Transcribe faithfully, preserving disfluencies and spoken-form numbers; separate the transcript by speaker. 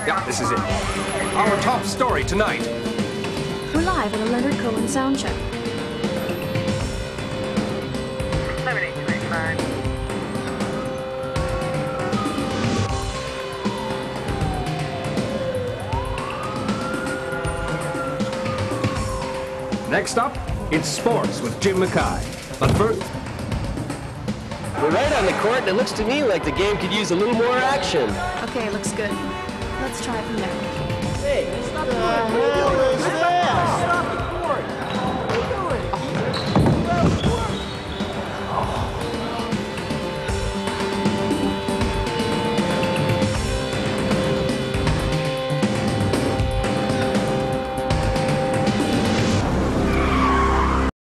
Speaker 1: Yeah, this is it. Our top story tonight.
Speaker 2: We're live at a Leonard Cohen sound check.
Speaker 3: seven eight two eight five.
Speaker 1: Next up, it's sports with Jim McKie. But first,
Speaker 4: we're right on the court, and it looks to me like the game could use a little more action.
Speaker 2: Okay, looks good. Let's try from there.
Speaker 4: Hey, what the hell is this?